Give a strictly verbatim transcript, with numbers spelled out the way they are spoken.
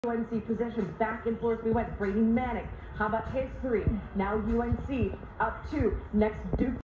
U N C possession, back and forth we went. Brady Manek, how about his three? Now U N C up two. Next Duke.